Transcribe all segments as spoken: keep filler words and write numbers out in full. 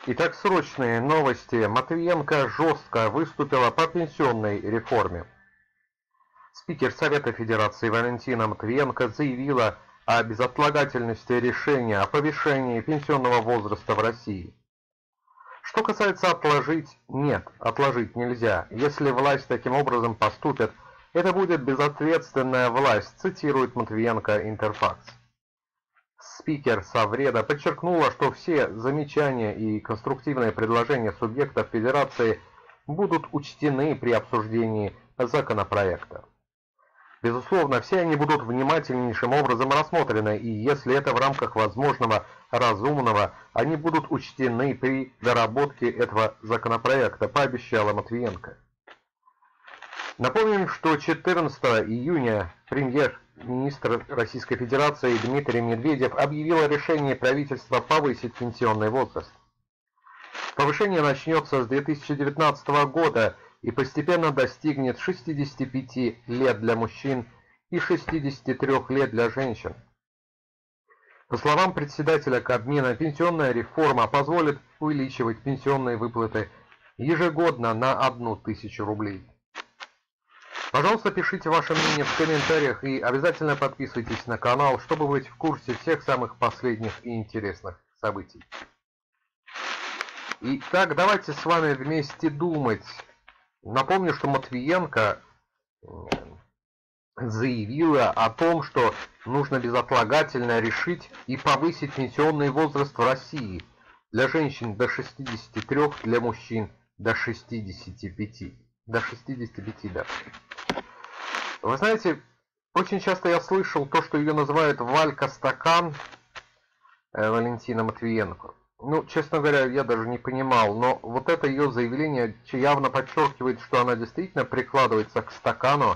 Итак, срочные новости. Матвиенко жестко выступила по пенсионной реформе. Спикер Совета Федерации Валентина Матвиенко заявила о безотлагательности решения о повышении пенсионного возраста в России. Что касается отложить, нет, отложить нельзя. Если власть таким образом поступит, это будет безответственная власть, цитирует Матвиенко Интерфакс. Спикер Совреда подчеркнула, что все замечания и конструктивные предложения субъектов Федерации будут учтены при обсуждении законопроекта. Безусловно, все они будут внимательнейшим образом рассмотрены, и если это в рамках возможного разумного, они будут учтены при доработке этого законопроекта, пообещала Матвиенко. Напомним, что четырнадцатого июня премьер-министр Российской Федерации Дмитрий Медведев объявил о решении правительства повысить пенсионный возраст. Повышение начнется с две тысячи девятнадцатого года и постепенно достигнет шестидесяти пяти лет для мужчин и шестидесяти трёх лет для женщин. По словам председателя Кабмина, пенсионная реформа позволит увеличивать пенсионные выплаты ежегодно на одну тысячу рублей. Пожалуйста, пишите ваше мнение в комментариях и обязательно подписывайтесь на канал, чтобы быть в курсе всех самых последних и интересных событий. Итак, давайте с вами вместе думать. Напомню, что Матвиенко заявила о том, что нужно безотлагательно решить и повысить пенсионный возраст в России для женщин до шестидесяти трёх, для мужчин до шестидесяти пяти. До шестидесяти пяти, да. Вы знаете, очень часто я слышал то, что ее называют Валька-стакан, э, Валентина Матвиенко. Ну, честно говоря, я даже не понимал, но вот это ее заявление явно подчеркивает, что она действительно прикладывается к стакану,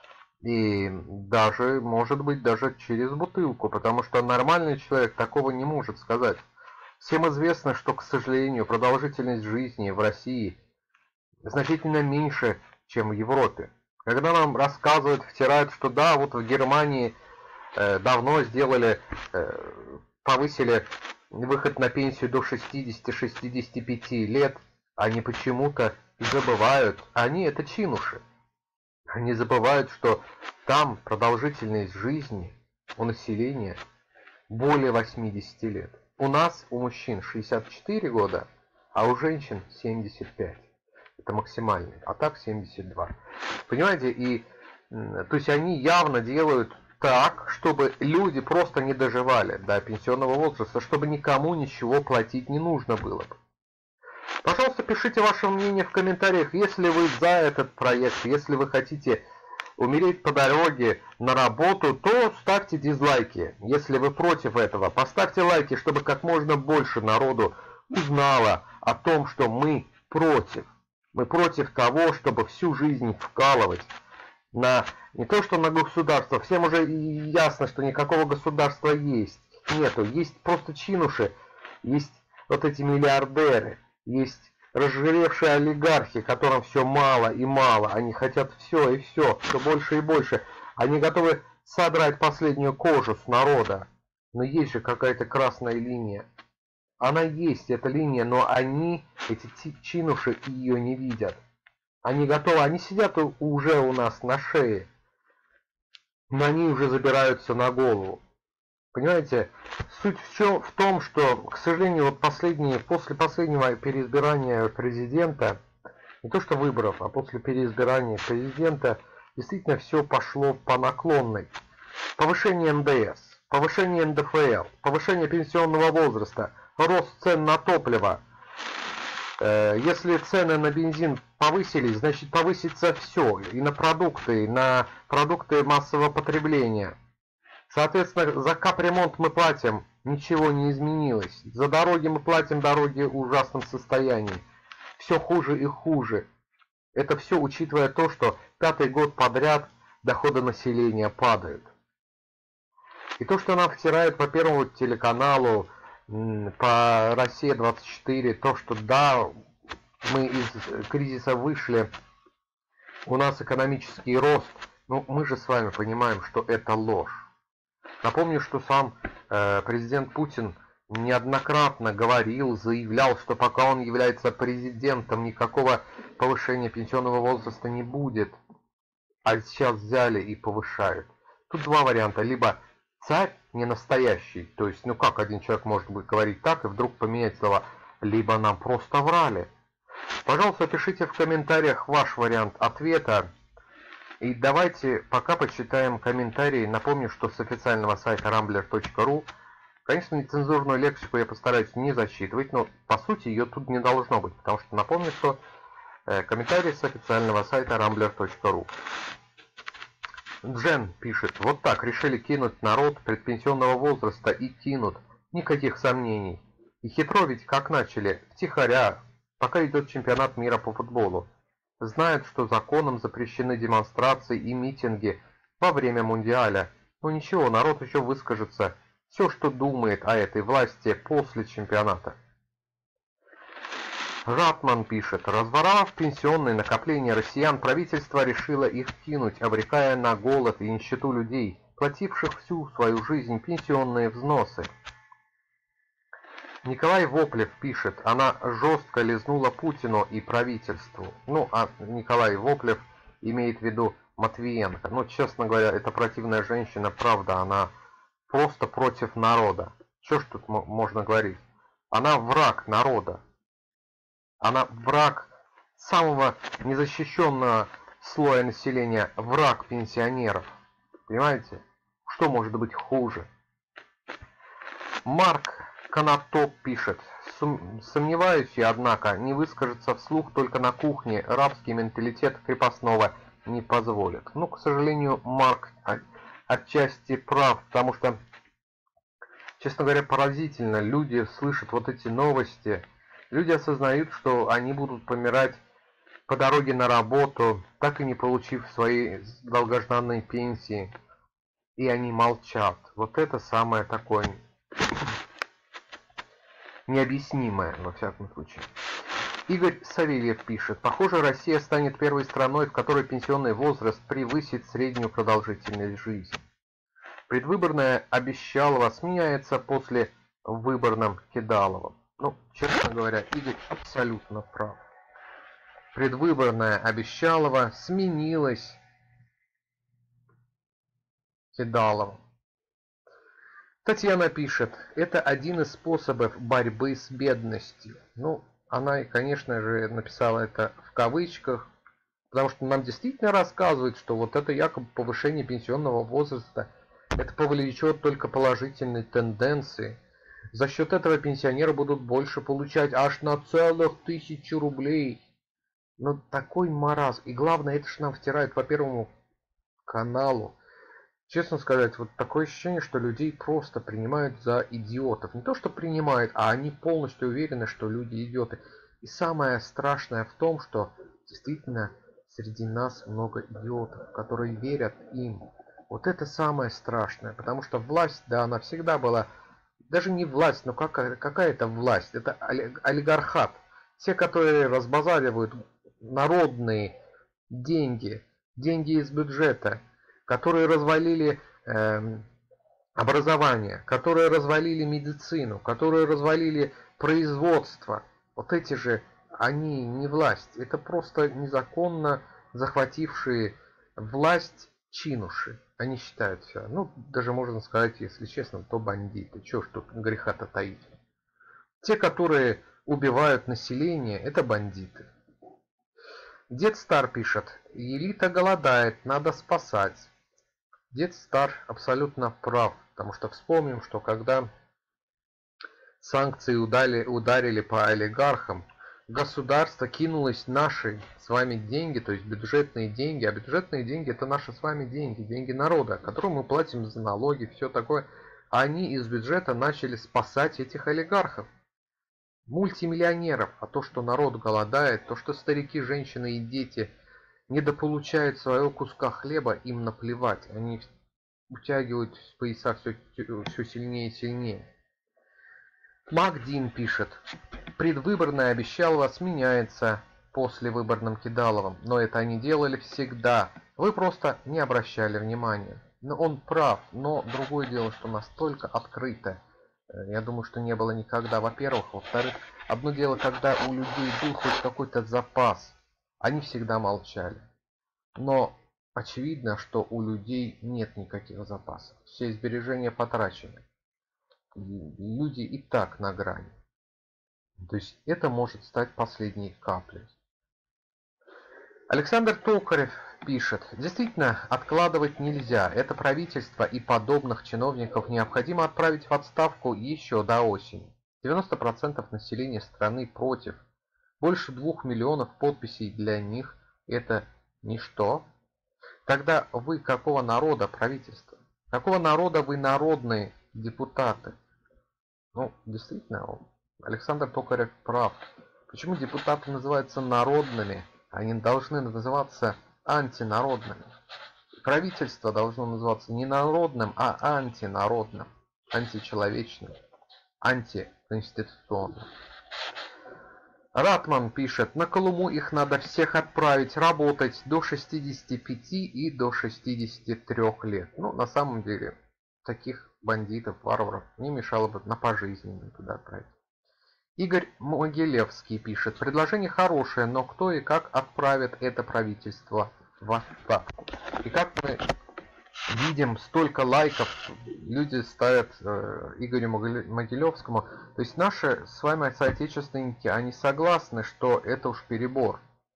и даже, может быть, даже через бутылку, потому что нормальный человек такого не может сказать. Всем известно, что, к сожалению, продолжительность жизни в России значительно меньше, чем в Европе. Когда нам рассказывают, втирают, что да, вот в Германии э, давно сделали, э, повысили выход на пенсию до шестидесяти-шестидесяти пяти лет, они почему-то забывают, они это чинуши, они забывают, что там продолжительность жизни у населения более восьмидесяти лет. У нас, у мужчин шестьдесят четыре года, а у женщин семьдесят пять. Это максимальный, а так семьдесят два. Понимаете, и то есть они явно делают так, чтобы люди просто не доживали до пенсионного возраста, чтобы никому ничего платить не нужно было бы. Пожалуйста, пишите ваше мнение в комментариях, если вы за этот проект, если вы хотите умереть по дороге на работу, то ставьте дизлайки. Если вы против этого, поставьте лайки, чтобы как можно больше народу узнало о том, что мы против. Мы против того, чтобы всю жизнь вкалывать на не то что на государство, всем уже ясно, что никакого государства есть. Нету, есть просто чинуши, есть вот эти миллиардеры, есть разжиревшие олигархи, которым все мало и мало, они хотят все и все, все больше и больше. Они готовы содрать последнюю кожу с народа, но есть же какая-то красная линия. Она есть, эта линия, но они, эти чинуши, ее не видят. Они готовы, они сидят уже у нас на шее, но они уже забираются на голову. Понимаете, суть все в том, что, к сожалению, вот последние, после последнего переизбирания президента, не то что выборов, а после переизбирания президента, действительно все пошло по наклонной. Повышение эн дэ эс, повышение эн дэ эф эл, повышение пенсионного возраста, рост цен на топливо. Если цены на бензин повысились, значит повысится все, и на продукты, и на продукты массового потребления. Соответственно, за капремонт мы платим, ничего не изменилось. За дороги мы платим, дороги в ужасном состоянии. Все хуже и хуже. Это все учитывая то, что пятый год подряд доходы населения падают. И то, что нам втирают по Первому телеканалу, по Россия двадцать четыре, то, что да, мы из кризиса вышли, у нас экономический рост, ну мы же с вами понимаем, что это ложь. Напомню, что сам э, президент Путин неоднократно говорил, заявлял, что пока он является президентом, никакого повышения пенсионного возраста не будет. А сейчас взяли и повышают. Тут два варианта. Либо царь не настоящий, то есть, ну как один человек может быть говорить так и вдруг поменять слова, либо нам просто врали. Пожалуйста, пишите в комментариях ваш вариант ответа. И давайте пока почитаем комментарии. Напомню, что с официального сайта рамблер точка ру, конечно, нецензурную лексику я постараюсь не зачитывать, но по сути ее тут не должно быть, потому что напомню, что э, комментарии с официального сайта рамблер точка ру. Джен пишет: вот так решили кинуть народ предпенсионного возраста и кинут, никаких сомнений. И хитро ведь как начали, втихаря, пока идет чемпионат мира по футболу. Знают, что законом запрещены демонстрации и митинги во время Мундиаля. Но ничего, народ еще выскажется. Все, что думает о этой власти после чемпионата. Ратман пишет: разворовав пенсионные накопления россиян, правительство решило их кинуть, обрекая на голод и нищету людей, плативших всю свою жизнь пенсионные взносы. Николай Воплев пишет: она жестко лизнула Путину и правительству. Ну, а Николай Воплев имеет в виду Матвиенко. Ну, честно говоря, эта противная женщина, правда, она просто против народа. Что ж тут можно говорить? Она враг народа. Она враг самого незащищенного слоя населения, враг пенсионеров. Понимаете? Что может быть хуже? Марк Канатоп пишет: сомневаюсь я, однако, не выскажется вслух только на кухне, рабский менталитет крепостного не позволит. Ну, к сожалению, Марк отчасти прав, потому что, честно говоря, поразительно, люди слышат вот эти новости, люди осознают, что они будут помирать по дороге на работу, так и не получив свои долгожданные пенсии, и они молчат. Вот это самое такое необъяснимое, во всяком случае. Игорь Савельев пишет: похоже, Россия станет первой страной, в которой пенсионный возраст превысит среднюю продолжительность жизни. Предвыборное обещалово сменяется после выборном Кидаловым. Ну, честно говоря, Игорь абсолютно прав. Предвыборное обещалово сменилось Кидаловым. Татьяна пишет: это один из способов борьбы с бедностью. Ну, она, конечно же, написала это в кавычках, потому что нам действительно рассказывают, что вот это якобы повышение пенсионного возраста, это повлечет только положительные тенденции. За счет этого пенсионеры будут больше получать аж на целых тысячу рублей. Ну, такой маразм. И главное, это же нам втирают по Первому каналу. Честно сказать, вот такое ощущение, что людей просто принимают за идиотов. Не то, что принимают, а они полностью уверены, что люди идиоты. И самое страшное в том, что действительно среди нас много идиотов, которые верят им. Вот это самое страшное, потому что власть, да, она всегда была, даже не власть, но какая, какая-то власть, это олигархат. Те, которые разбазаривают народные деньги, деньги из бюджета, которые развалили э, образование, которые развалили медицину, которые развалили производство. Вот эти же, они не власть, это просто незаконно захватившие власть чинуши. Они считают себя, ну, даже можно сказать, если честно, то бандиты. Чего ж тут греха-то таить? Те, которые убивают население, это бандиты. Дед Стар пишет: элита голодает, надо спасать. Дед Стар абсолютно прав, потому что вспомним, что когда санкции ударили, ударили по олигархам, государство кинулось наши с вами деньги, то есть бюджетные деньги, а бюджетные деньги это наши с вами деньги, деньги народа, которые мы платим за налоги, все такое, а они из бюджета начали спасать этих олигархов, мультимиллионеров. А то, что народ голодает, то, что старики, женщины и дети недополучают своего куска хлеба, им наплевать. Они утягивают с пояса все, все сильнее и сильнее. Макдин пишет: предвыборное обещалово сменяется послевыборным Кидаловым, но это они делали всегда. Вы просто не обращали внимания. Но он прав, но другое дело, что настолько открыто Я думаю, что не было никогда, во-первых. Во-вторых, одно дело, когда у людей был хоть какой-то запас, они всегда молчали. Но очевидно, что у людей нет никаких запасов. Все сбережения потрачены. Люди и так на грани. То есть это может стать последней каплей. Александр Токарев пишет: действительно, откладывать нельзя. Это правительство и подобных чиновников необходимо отправить в отставку еще до осени. девяносто процентов населения страны против. Больше двух миллионов подписей для них – это ничто. Тогда вы какого народа правительство? Какого народа вы народные депутаты? Ну, действительно, Александр Токарев прав. Почему депутаты называются народными? Они должны называться антинародными. Правительство должно называться не народным, а антинародным, античеловечным, антиконституционным. Ратман пишет: на Колыму их надо всех отправить работать до шестидесяти пяти и до шестидесяти трёх лет. Ну, на самом деле, таких бандитов, варваров не мешало бы на пожизненно туда отправить. Игорь Могилевский пишет: предложение хорошее, но кто и как отправит это правительство в отставку? И как мы видим, столько лайков люди ставят э, Игорю Могилевскому. То есть наши с вами соотечественники, они согласны, что это уж перебор.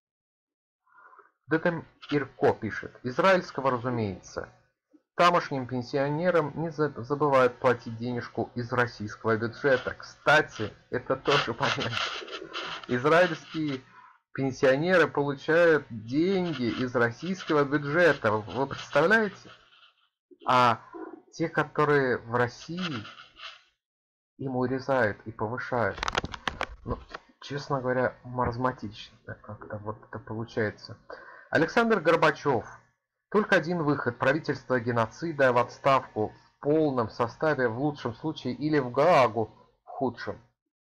Детем Ирко пишет: израильского, разумеется. Тамошним пенсионерам не забывают платить денежку из российского бюджета. Кстати, это тоже понятно. Израильские пенсионеры получают деньги из российского бюджета. Вы представляете? А те, которые в России, им урезают и повышают. Ну, честно говоря, маразматично как-то вот это получается. Александр Горбачев. Только один выход: правительство геноцида в отставку в полном составе в лучшем случае или в Гаагу в худшем.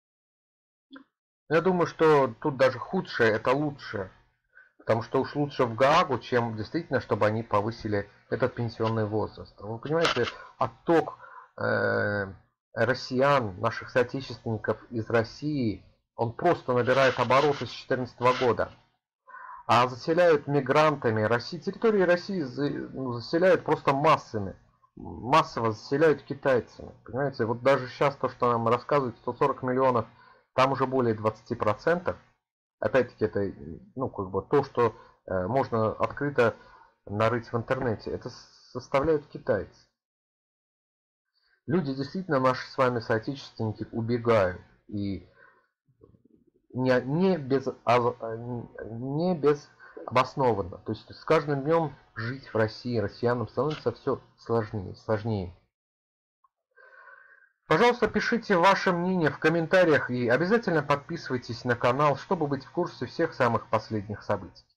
Я думаю, что тут даже худшее это лучшее. Потому что уж лучше в Гаагу, чем действительно, чтобы они повысили этот пенсионный возраст. Вы понимаете, отток э, россиян, наших соотечественников из России, он просто набирает обороты с две тысячи четырнадцатого года. А заселяют мигрантами России, территории России заселяют просто массами. Массово заселяют китайцами. Понимаете, вот даже сейчас то, что нам рассказывают, сто сорок миллионов, там уже более двадцати процентов. Опять-таки, это ну, как бы то, что э, можно открыто нарыть в интернете. Это составляют китайцы. Люди, действительно, наши с вами соотечественники, убегают. И не, не, без, не без обоснованно. То есть с каждым днем жить в России россиянам становится все сложнее, сложнее. Пожалуйста, пишите ваше мнение в комментариях и обязательно подписывайтесь на канал, чтобы быть в курсе всех самых последних событий.